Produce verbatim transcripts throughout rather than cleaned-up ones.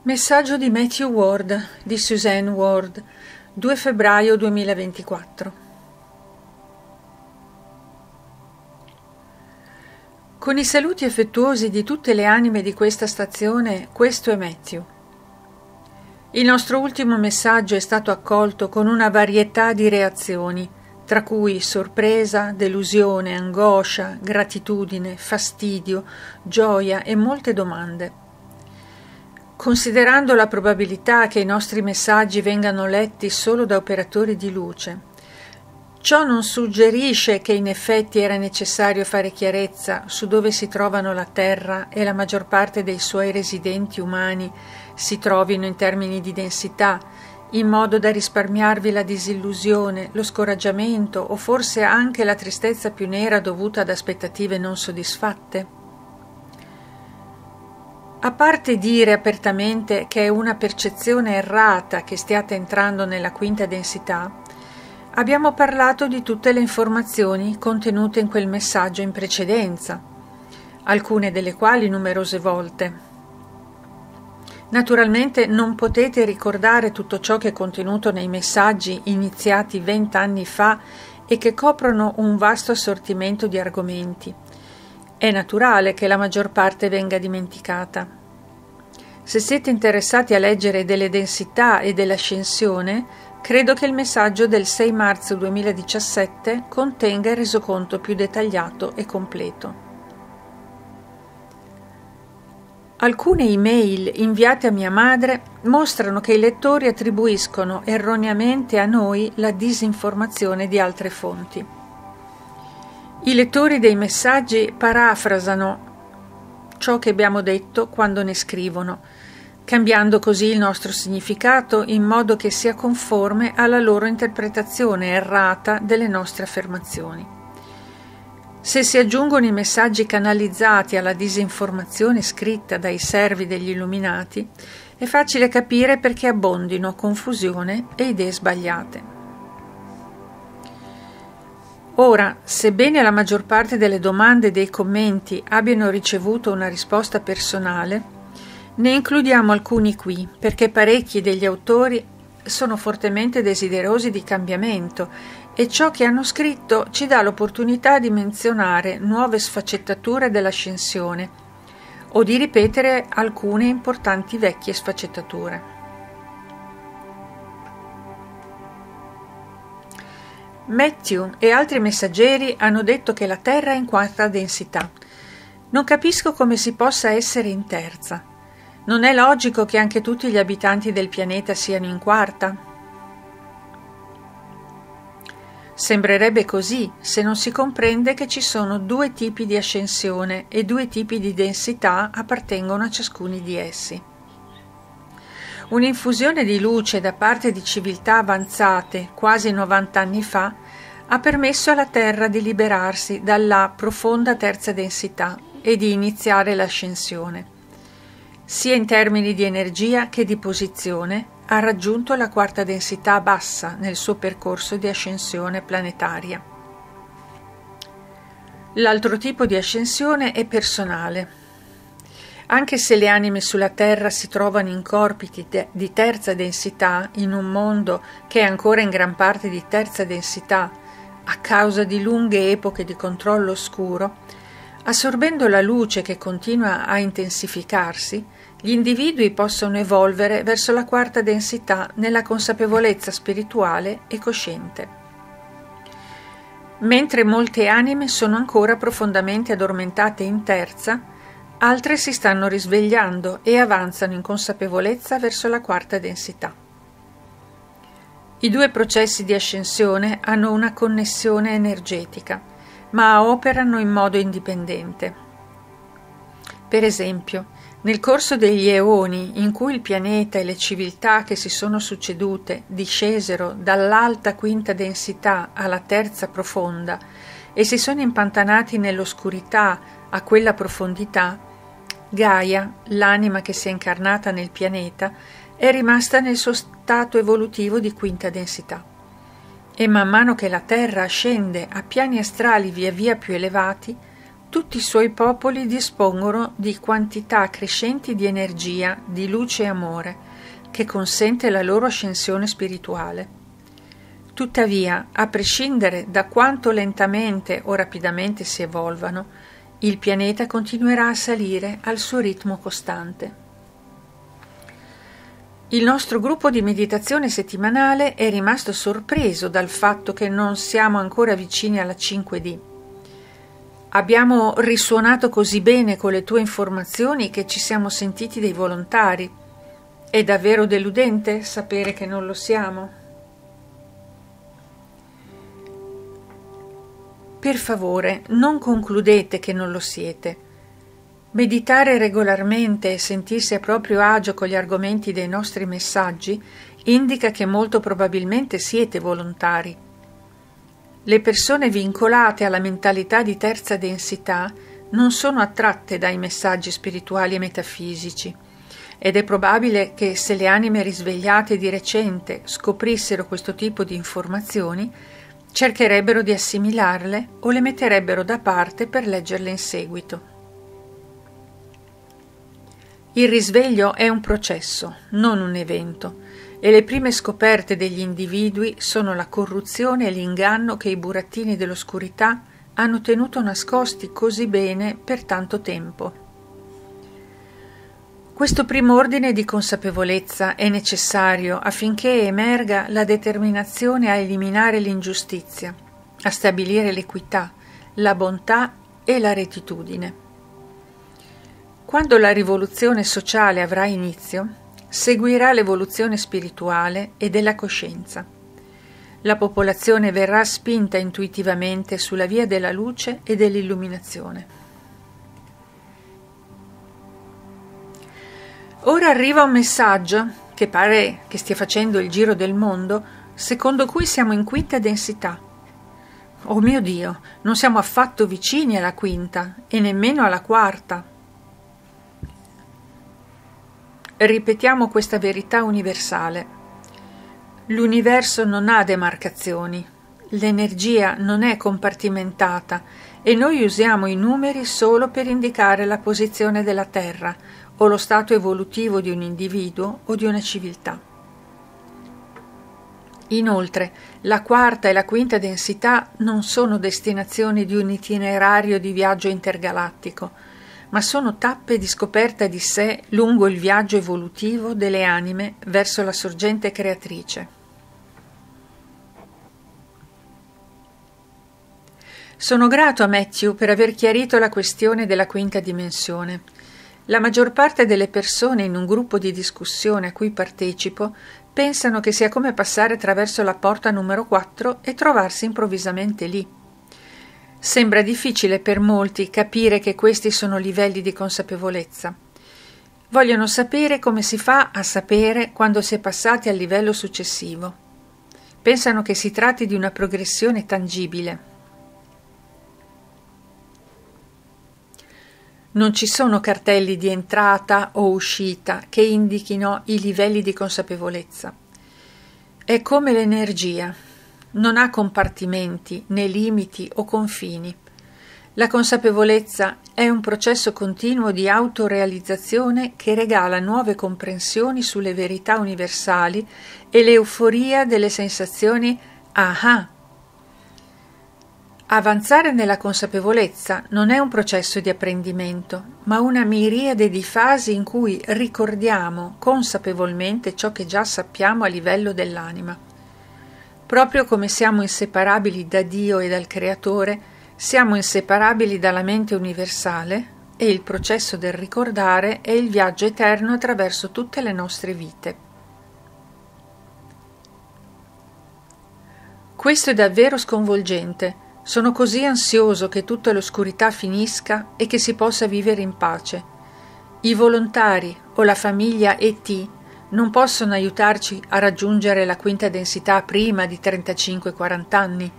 Messaggio di Matthew Ward, di Suzanne Ward, due febbraio duemilaventiquattro. Con i saluti affettuosi di tutte le anime di questa stazione, questo è Matthew. Il nostro ultimo messaggio è stato accolto con una varietà di reazioni, tra cui sorpresa, delusione, angoscia, gratitudine, fastidio, gioia e molte domande. Considerando la probabilità che i nostri messaggi vengano letti solo da operatori di luce, ciò non suggerisce che in effetti era necessario fare chiarezza su dove si trovano la Terra e la maggior parte dei suoi residenti umani si trovino in termini di densità, in modo da risparmiarvi la disillusione, lo scoraggiamento o forse anche la tristezza più nera dovuta ad aspettative non soddisfatte? A parte dire apertamente che è una percezione errata che stiate entrando nella quinta densità, abbiamo parlato di tutte le informazioni contenute in quel messaggio in precedenza, alcune delle quali numerose volte. Naturalmente non potete ricordare tutto ciò che è contenuto nei messaggi iniziati vent'anni fa e che coprono un vasto assortimento di argomenti. È naturale che la maggior parte venga dimenticata. Se siete interessati a leggere delle densità e dell'ascensione, credo che il messaggio del sei marzo duemiladiciassette contenga il resoconto più dettagliato e completo. Alcune email inviate a mia madre mostrano che i lettori attribuiscono erroneamente a noi la disinformazione di altre fonti. I lettori dei messaggi parafrasano ciò che abbiamo detto quando ne scrivono, cambiando così il nostro significato in modo che sia conforme alla loro interpretazione errata delle nostre affermazioni. Se si aggiungono i messaggi canalizzati alla disinformazione scritta dai servi degli illuminati, è facile capire perché abbondino confusione e idee sbagliate. Ora, sebbene la maggior parte delle domande e dei commenti abbiano ricevuto una risposta personale, ne includiamo alcuni qui perché parecchi degli autori sono fortemente desiderosi di cambiamento e ciò che hanno scritto ci dà l'opportunità di menzionare nuove sfaccettature dell'ascensione o di ripetere alcune importanti vecchie sfaccettature. Matthew e altri messaggeri hanno detto che la Terra è in quarta densità. Non capisco come si possa essere in terza. Non è logico che anche tutti gli abitanti del pianeta siano in quarta? Sembrerebbe così se non si comprende che ci sono due tipi di ascensione e due tipi di densità appartengono a ciascuno di essi. Un'infusione di luce da parte di civiltà avanzate quasi novanta anni fa ha permesso alla Terra di liberarsi dalla profonda terza densità e di iniziare l'ascensione. Sia in termini di energia che di posizione ha raggiunto la quarta densità bassa nel suo percorso di ascensione planetaria. L'altro tipo di ascensione è personale. Anche se le anime sulla Terra si trovano in corpi di terza densità, in un mondo che è ancora in gran parte di terza densità a causa di lunghe epoche di controllo oscuro, assorbendo la luce che continua a intensificarsi, gli individui possono evolvere verso la quarta densità nella consapevolezza spirituale e cosciente. Mentre molte anime sono ancora profondamente addormentate in terza, altre si stanno risvegliando e avanzano in consapevolezza verso la quarta densità. I due processi di ascensione hanno una connessione energetica, ma operano in modo indipendente. Per esempio, nel corso degli eoni in cui il pianeta e le civiltà che si sono succedute discesero dall'alta quinta densità alla terza profonda e si sono impantanati nell'oscurità a quella profondità, Gaia, l'anima che si è incarnata nel pianeta, è rimasta nel suo stato evolutivo di quinta densità. E man mano che la Terra ascende a piani astrali via via più elevati, tutti i suoi popoli dispongono di quantità crescenti di energia, di luce e amore, che consente la loro ascensione spirituale. Tuttavia, a prescindere da quanto lentamente o rapidamente si evolvano, il pianeta continuerà a salire al suo ritmo costante. Il nostro gruppo di meditazione settimanale è rimasto sorpreso dal fatto che non siamo ancora vicini alla cinque D. Abbiamo risuonato così bene con le tue informazioni che ci siamo sentiti dei volontari. È davvero deludente sapere che non lo siamo? Per favore, non concludete che non lo siete. Meditare regolarmente e sentirsi a proprio agio con gli argomenti dei nostri messaggi indica che molto probabilmente siete volontari. Le persone vincolate alla mentalità di terza densità non sono attratte dai messaggi spirituali e metafisici, ed è probabile che se le anime risvegliate di recente scoprissero questo tipo di informazioni, cercherebbero di assimilarle o le metterebbero da parte per leggerle in seguito. Il risveglio è un processo, non un evento, e le prime scoperte degli individui sono la corruzione e l'inganno che i burattini dell'oscurità hanno tenuto nascosti così bene per tanto tempo. Questo primo ordine di consapevolezza è necessario affinché emerga la determinazione a eliminare l'ingiustizia, a stabilire l'equità, la bontà e la rettitudine. Quando la rivoluzione sociale avrà inizio, seguirà l'evoluzione spirituale e della coscienza. La popolazione verrà spinta intuitivamente sulla via della luce e dell'illuminazione. Ora arriva un messaggio, che pare che stia facendo il giro del mondo, secondo cui siamo in quinta densità. Oh mio Dio, non siamo affatto vicini alla quinta e nemmeno alla quarta. Ripetiamo questa verità universale. L'universo non ha demarcazioni, l'energia non è compartimentata e noi usiamo i numeri solo per indicare la posizione della Terra o lo stato evolutivo di un individuo o di una civiltà. Inoltre, la quarta e la quinta densità non sono destinazioni di un itinerario di viaggio intergalattico, ma sono tappe di scoperta di sé lungo il viaggio evolutivo delle anime verso la sorgente creatrice. Sono grato a Matthew per aver chiarito la questione della quinta dimensione. La maggior parte delle persone in un gruppo di discussione a cui partecipo pensano che sia come passare attraverso la porta numero quattro e trovarsi improvvisamente lì. Sembra difficile per molti capire che questi sono livelli di consapevolezza. Vogliono sapere come si fa a sapere quando si è passati al livello successivo. Pensano che si tratti di una progressione tangibile. Non ci sono cartelli di entrata o uscita che indichino i livelli di consapevolezza. È come l'energia, non ha compartimenti, né limiti o confini. La consapevolezza è un processo continuo di autorealizzazione che regala nuove comprensioni sulle verità universali e l'euforia delle sensazioni aha. Avanzare nella consapevolezza non è un processo di apprendimento, ma una miriade di fasi in cui ricordiamo consapevolmente ciò che già sappiamo a livello dell'anima. Proprio come siamo inseparabili da Dio e dal Creatore, siamo inseparabili dalla mente universale e il processo del ricordare è il viaggio eterno attraverso tutte le nostre vite. Questo è davvero sconvolgente. Sono così ansioso che tutta l'oscurità finisca e che si possa vivere in pace. I volontari o la famiglia E T non possono aiutarci a raggiungere la quinta densità prima di trentacinque quaranta anni.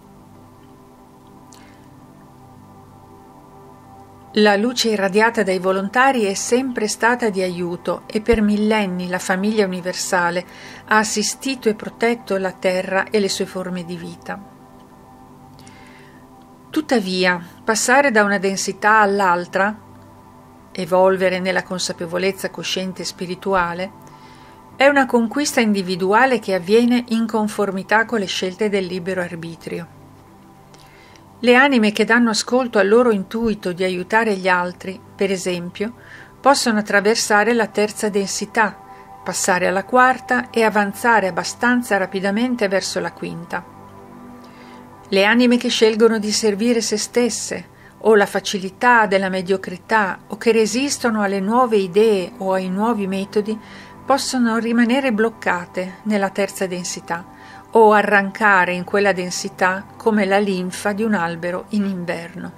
La luce irradiata dai volontari è sempre stata di aiuto e per millenni la famiglia universale ha assistito e protetto la Terra e le sue forme di vita. Tuttavia, passare da una densità all'altra, evolvere nella consapevolezza cosciente e spirituale, è una conquista individuale che avviene in conformità con le scelte del libero arbitrio. Le anime che danno ascolto al loro intuito di aiutare gli altri, per esempio, possono attraversare la terza densità, passare alla quarta e avanzare abbastanza rapidamente verso la quinta. Le anime che scelgono di servire se stesse, o la facilità della mediocrità, o che resistono alle nuove idee o ai nuovi metodi, possono rimanere bloccate nella terza densità o arrancare in quella densità come la linfa di un albero in inverno.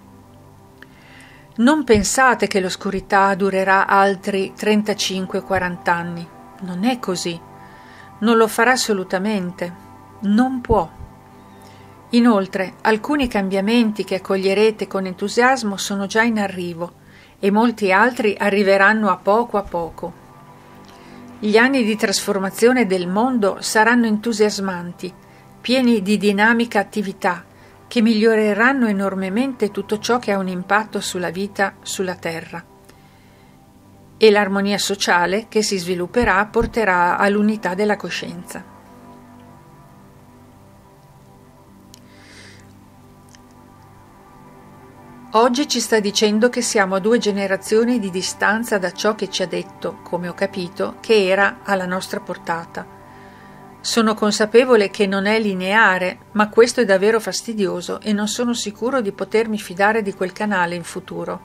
Non pensate che l'oscurità durerà altri trentacinque quaranta anni. Non è così. Non lo farà assolutamente. Non può. Inoltre, alcuni cambiamenti che accoglierete con entusiasmo sono già in arrivo e molti altri arriveranno a poco a poco. Gli anni di trasformazione del mondo saranno entusiasmanti, pieni di dinamica attività, che miglioreranno enormemente tutto ciò che ha un impatto sulla vita sulla Terra. E l'armonia sociale che si svilupperà porterà all'unità della coscienza. Oggi ci sta dicendo che siamo a due generazioni di distanza da ciò che ci ha detto, come ho capito, che era alla nostra portata. Sono consapevole che non è lineare, ma questo è davvero fastidioso e non sono sicuro di potermi fidare di quel canale in futuro.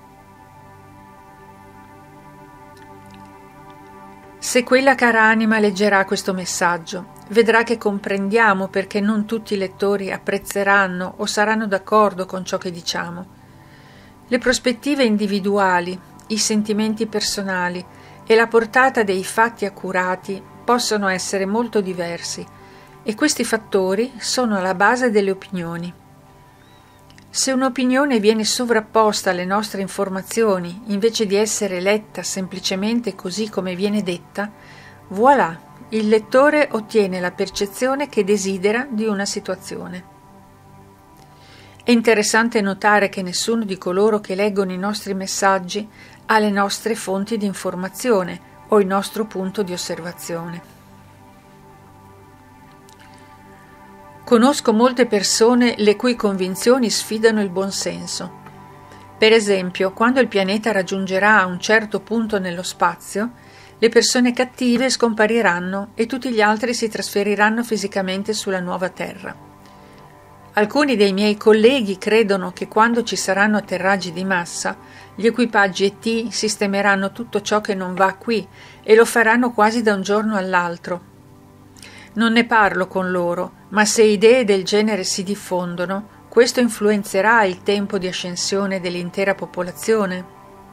Se quella cara anima leggerà questo messaggio, vedrà che comprendiamo perché non tutti i lettori apprezzeranno o saranno d'accordo con ciò che diciamo. Le prospettive individuali, i sentimenti personali e la portata dei fatti accurati possono essere molto diversi e questi fattori sono alla base delle opinioni. Se un'opinione viene sovrapposta alle nostre informazioni invece di essere letta semplicemente così come viene detta, voilà, il lettore ottiene la percezione che desidera di una situazione. È interessante notare che nessuno di coloro che leggono i nostri messaggi ha le nostre fonti di informazione o il nostro punto di osservazione. Conosco molte persone le cui convinzioni sfidano il buonsenso. Per esempio, quando il pianeta raggiungerà un certo punto nello spazio, le persone cattive scompariranno e tutti gli altri si trasferiranno fisicamente sulla nuova Terra. Alcuni dei miei colleghi credono che quando ci saranno atterraggi di massa, gli equipaggi E T sistemeranno tutto ciò che non va qui e lo faranno quasi da un giorno all'altro. Non ne parlo con loro, ma se idee del genere si diffondono, questo influenzerà il tempo di ascensione dell'intera popolazione?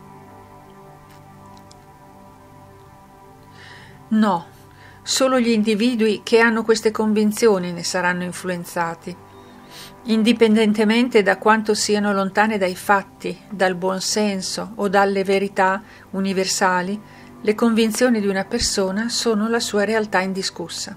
No, solo gli individui che hanno queste convinzioni ne saranno influenzati. Indipendentemente da quanto siano lontane dai fatti, dal buon senso o dalle verità universali, le convinzioni di una persona sono la sua realtà indiscussa.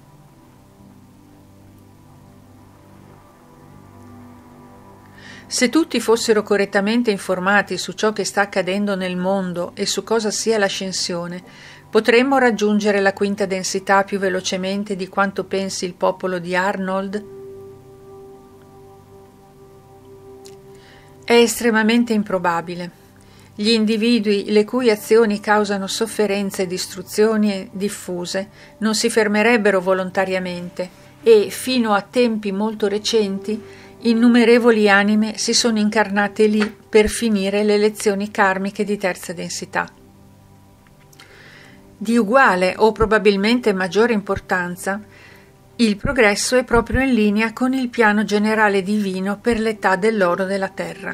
Se tutti fossero correttamente informati su ciò che sta accadendo nel mondo e su cosa sia l'ascensione, potremmo raggiungere la quinta densità più velocemente di quanto pensi il popolo di Arnold? È estremamente improbabile. Gli individui le cui azioni causano sofferenze e distruzioni diffuse non si fermerebbero volontariamente e, fino a tempi molto recenti, innumerevoli anime si sono incarnate lì per finire le lezioni karmiche di terza densità. Di uguale o probabilmente maggiore importanza, il progresso è proprio in linea con il piano generale divino per l'età dell'oro della Terra.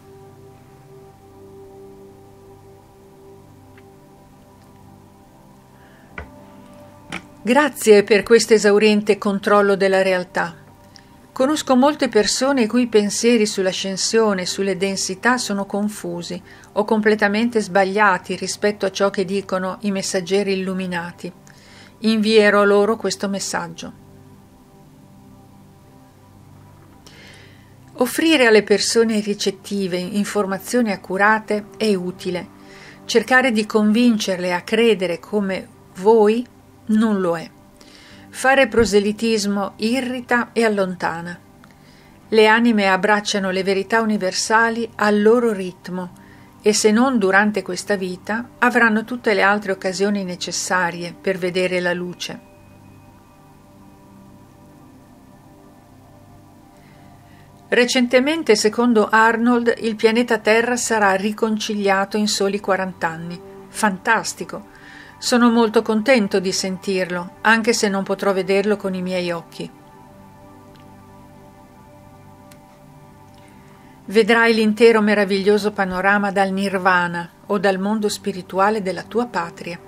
Grazie per questo esauriente controllo della realtà. Conosco molte persone i cui pensieri sull'ascensione e sulle densità sono confusi o completamente sbagliati rispetto a ciò che dicono i messaggeri illuminati. Invierò loro questo messaggio. Offrire alle persone ricettive informazioni accurate è utile. Cercare di convincerle a credere come voi non lo è. Fare proselitismo irrita e allontana. Le anime abbracciano le verità universali al loro ritmo e se non durante questa vita avranno tutte le altre occasioni necessarie per vedere la luce. Recentemente, secondo Arnold, il pianeta Terra sarà riconciliato in soli quaranta anni. Fantastico! Sono molto contento di sentirlo, anche se non potrò vederlo con i miei occhi. Vedrai l'intero meraviglioso panorama dal nirvana o dal mondo spirituale della tua patria.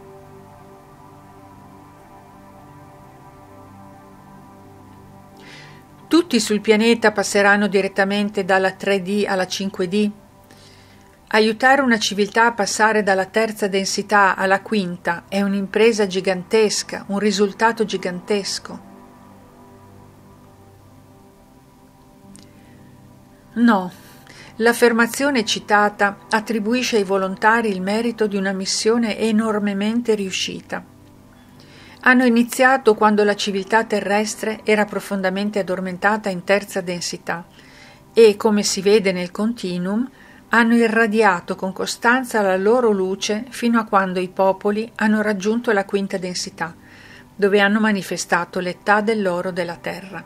Tutti sul pianeta passeranno direttamente dalla tre D alla cinque D. Aiutare una civiltà a passare dalla terza densità alla quinta è un'impresa gigantesca, un risultato gigantesco. No, l'affermazione citata attribuisce ai volontari il merito di una missione enormemente riuscita. Hanno iniziato quando la civiltà terrestre era profondamente addormentata in terza densità e, come si vede nel continuum, hanno irradiato con costanza la loro luce fino a quando i popoli hanno raggiunto la quinta densità, dove hanno manifestato l'età dell'oro della terra.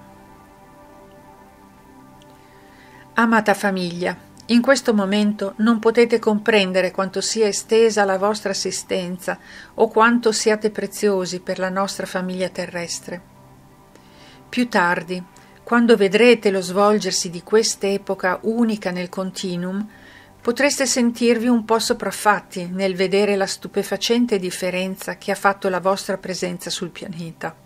Amata famiglia, in questo momento non potete comprendere quanto sia estesa la vostra assistenza o quanto siate preziosi per la nostra famiglia terrestre. Più tardi, quando vedrete lo svolgersi di quest'epoca unica nel continuum, potreste sentirvi un po' sopraffatti nel vedere la stupefacente differenza che ha fatto la vostra presenza sul pianeta.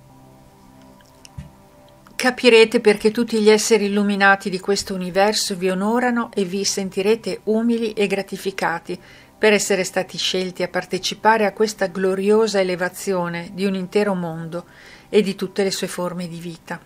Capirete perché tutti gli esseri illuminati di questo universo vi onorano e vi sentirete umili e gratificati per essere stati scelti a partecipare a questa gloriosa elevazione di un intero mondo e di tutte le sue forme di vita.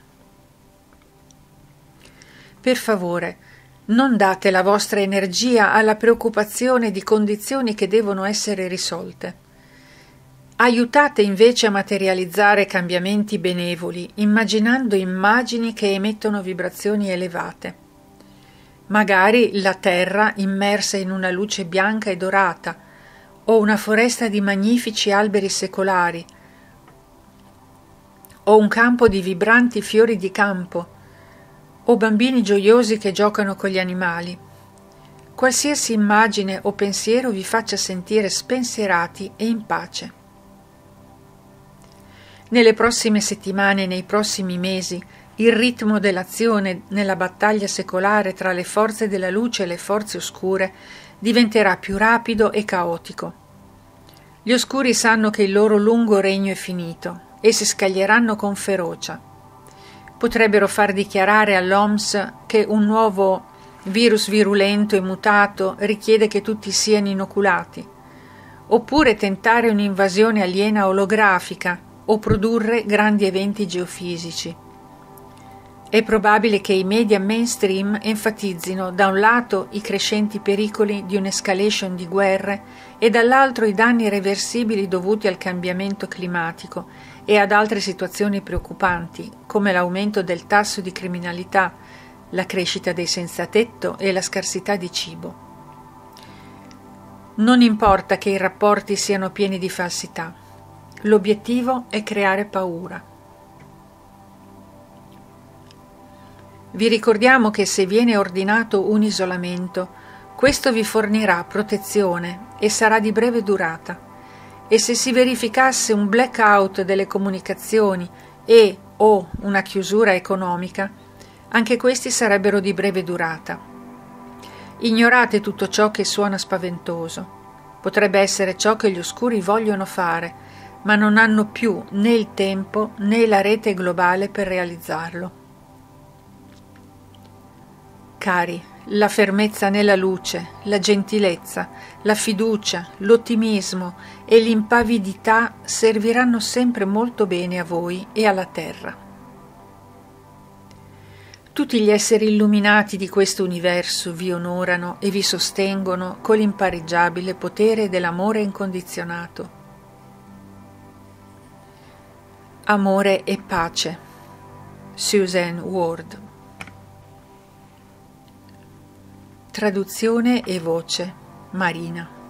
Per favore, non date la vostra energia alla preoccupazione di condizioni che devono essere risolte. Aiutate invece a materializzare cambiamenti benevoli, immaginando immagini che emettono vibrazioni elevate. Magari la terra immersa in una luce bianca e dorata, o una foresta di magnifici alberi secolari, o un campo di vibranti fiori di campo, o bambini gioiosi che giocano con gli animali. Qualsiasi immagine o pensiero vi faccia sentire spensierati e in pace. Nelle prossime settimane e nei prossimi mesi, il ritmo dell'azione nella battaglia secolare tra le forze della luce e le forze oscure diventerà più rapido e caotico. Gli oscuri sanno che il loro lungo regno è finito e si scaglieranno con ferocia. Potrebbero far dichiarare all'O M S che un nuovo virus virulento e mutato richiede che tutti siano inoculati, oppure tentare un'invasione aliena olografica o produrre grandi eventi geofisici. È probabile che i media mainstream enfatizzino da un lato i crescenti pericoli di un'escalation di guerre e dall'altro i danni irreversibili dovuti al cambiamento climatico e ad altre situazioni preoccupanti, come l'aumento del tasso di criminalità, la crescita dei senzatetto e la scarsità di cibo. Non importa che i rapporti siano pieni di falsità. L'obiettivo è creare paura. Vi ricordiamo che se viene ordinato un isolamento, questo vi fornirà protezione e sarà di breve durata, e se si verificasse un blackout delle comunicazioni e o una chiusura economica, anche questi sarebbero di breve durata. Ignorate tutto ciò che suona spaventoso. Potrebbe essere ciò che gli oscuri vogliono fare, ma non hanno più né il tempo né la rete globale per realizzarlo. Cari, la fermezza nella luce, la gentilezza, la fiducia, l'ottimismo e l'impavidità serviranno sempre molto bene a voi e alla Terra. Tutti gli esseri illuminati di questo universo vi onorano e vi sostengono con l'impareggiabile potere dell'amore incondizionato. Amore e pace. Suzanne Ward. Traduzione e voce Marina.